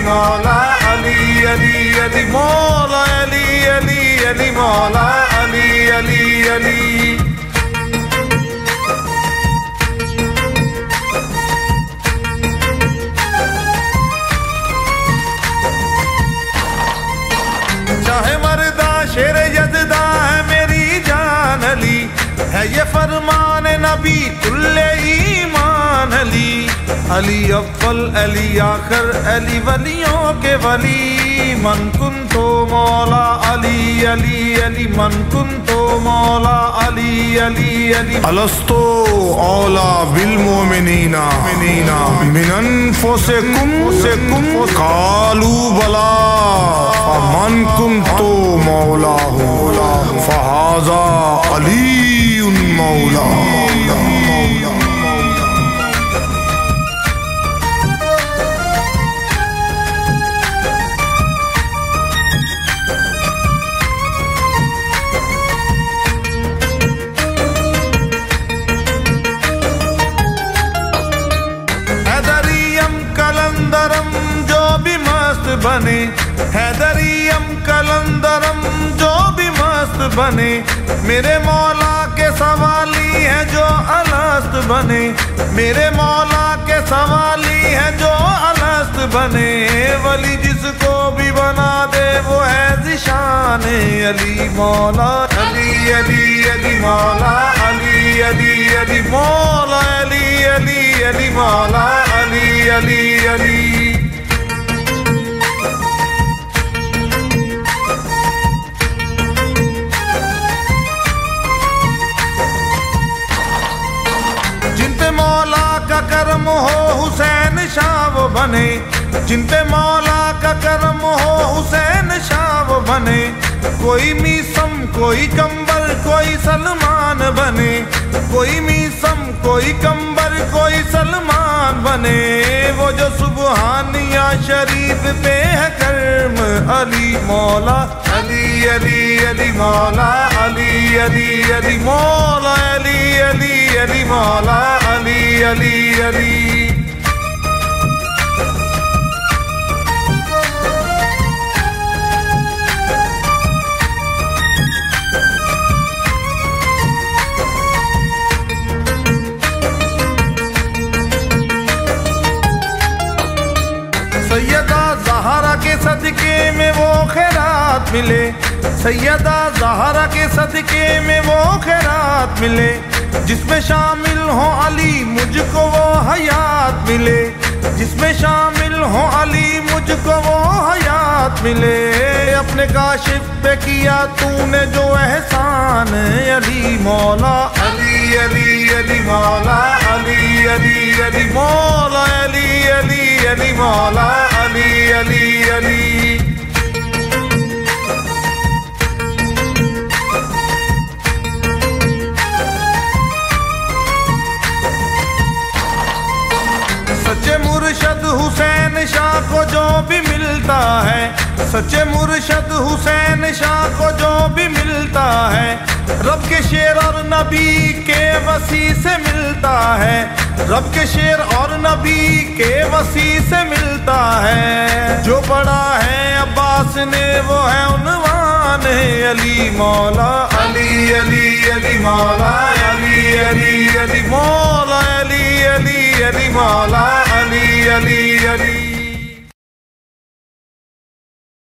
मौला Ali Ali Ali मौला Ali Ali Ali मौला अली अली अली। चाहे मर्दा शेर यज़दा है मेरी जान अली, है ये फरमान नबी कुल्ले ईमान अली। अली अव्वल अली आखिर अली वलियों के वली, मन कुन तो मौला अली अली अली मन कुन तो मौला अली अली अली। अलस्तो औला बिल मोमिनीना मिन अनफुसिकुम कालू बला मन कुन तो मौला हो फहाजा अली मौला। बने हैदरियम कलंदरम जो भी मस्त बने, मेरे मौला के सवाली है जो अलस्त बने, मेरे मौला के सवाली है जो अलस्त बने। वली जिसको भी बना दे वो है ज़िशान अली मौला अली अली अली मौला अली अली अली मौला अली अली अली मौला अली अली अली। करम हो हुसैन शाह वो बने, जिन पे मौला का करम हो हुसैन शाह वो बने। कोई मीसम कोई कंबर कोई सलमान बने, कोई मीसम कोई कंबर कोई सलमान बने। वो जो सुबहानिया शरीफ पे है कर्म अली मौला अली अली अली मौला अली अली अली मौला अली अली अली मौला अली अली अली। सैयदा ज़हरा के सदके में वो खैरात मिले, सैयदा ज़हरा के सदके में वो खैरात मिले। जिसमें शामिल हो अली मुझको वो हयात मिले, जिसमें शामिल हो अली मुझको वो हयात मिले। अपने काशिफ पे किया तूने जो एहसान अली मौला अली अली अली मौला अली अली अली मौला अली अली अली मौला अली अली अली। सच्चे मुर्शद हुसैन शाह को जो भी मिलता है, सच्चे मुर्शद हुसैन शाह को जो भी मिलता है, रब के शेर और नबी के वसी से मिलता है, रब के शेर और नबी के वसी से मिलता है। जो बड़ा है अब्बास ने वो है उन्वान अली मौला अली अली अली मौला अली अली अली मौला अली अली अली मौला अली अली अली।